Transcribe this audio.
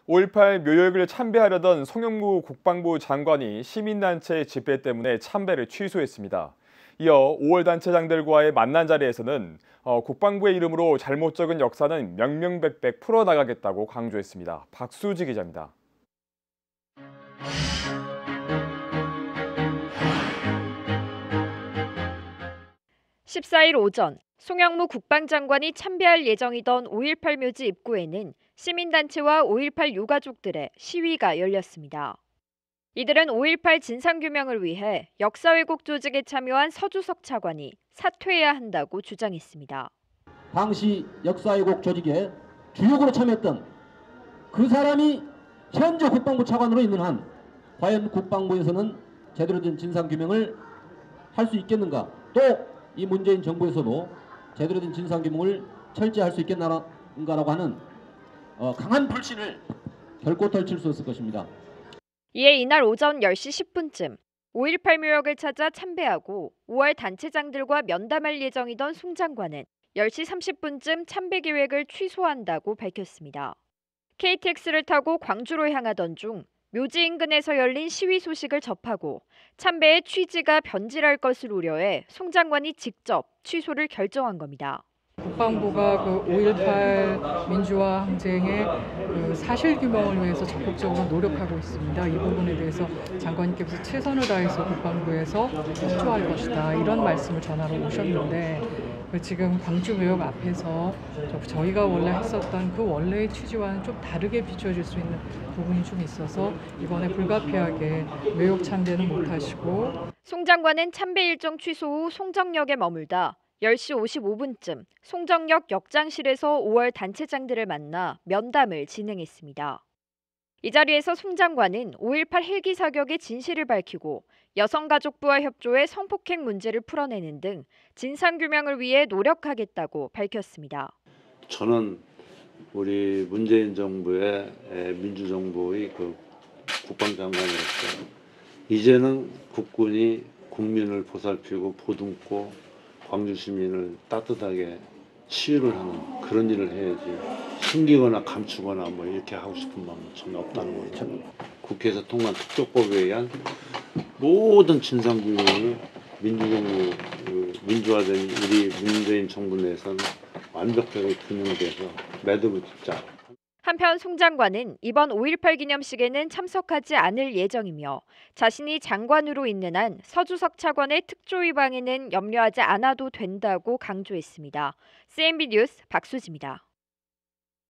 5.18 묘역을 참배하려던 송영무 국방부 장관이 시민단체 집회 때문에 참배를 취소했습니다. 이어 5월 단체장들과의 만난 자리에서는 국방부의 이름으로 잘못 적은 역사는 명명백백 풀어나가겠다고 강조했습니다. 박수지 기자입니다. 14일 오전 송영무 국방장관이 참배할 예정이던 5.18 묘지 입구에는 시민단체와 5.18 유가족들의 시위가 열렸습니다. 이들은 5.18 진상규명을 위해 역사왜곡 조직에 참여한 서주석 차관이 사퇴해야 한다고 주장했습니다. 당시 역사왜곡 조직에 주역으로 참여했던 그 사람이 현재 국방부 차관으로 있는 한 과연 국방부에서는 제대로 된 진상규명을 할 수 있겠는가? 또 이 문재인 정부에서도 제대로 된 진상규명을 철저히 할 수 있겠는가라고 하는 강한 불신을 결코 떨칠 수 없을 것입니다. 이에 이날 오전 10시 10분쯤 5.18 묘역을 찾아 참배하고 5월 단체장들과 면담할 예정이던 송 장관은 10시 30분쯤 참배 계획을 취소한다고 밝혔습니다. KTX를 타고 광주로 향하던 중 묘지 인근에서 열린 시위 소식을 접하고 참배의 취지가 변질할 것을 우려해 송 장관이 직접 취소를 결정한 겁니다. 국방부가 5.18 민주화 항쟁의 사실 규명을 위해서 적극적으로 노력하고 있습니다. 이 부분에 대해서 장관님께서 최선을 다해서 국방부에서 협조할 것이다, 이런 말씀을 전하러 오셨는데 지금 광주 묘역 앞에서 저희가 원래 했었던 그 원래의 취지와는 좀 다르게 비춰질 수 있는 부분이 좀 있어서 이번에 불가피하게 묘역 참배는 못하시고, 송 장관은 참배 일정 취소 후 송정역에 머물다 10시 55분쯤 송정역 역장실에서 5월 단체장들을 만나 면담을 진행했습니다. 이 자리에서 송 장관은 5.18 헬기 사격의 진실을 밝히고 여성가족부와 협조해 성폭행 문제를 풀어내는 등 진상규명을 위해 노력하겠다고 밝혔습니다. 저는 우리 문재인 정부의 민주정부의 국방장관으로서 이제는 국군이 국민을 보살피고 보듬고 광주 시민을 따뜻하게 치유를 하는 그런 일을 해야지, 숨기거나 감추거나 이렇게 하고 싶은 마음은 전혀 없다는 거예요. 저는 국회에서 통과한 특조법에 의한 모든 진상규명을 민주화된 우리 문재인 정부 내에서는 완벽하게 규명돼서 매듭을 짓자. 한편 송 장관은 이번 5.18 기념식에는 참석하지 않을 예정이며 자신이 장관으로 있는 한 서주석 차관의 특조위 방해는 염려하지 않아도 된다고 강조했습니다. CNB 뉴스 박수지입니다.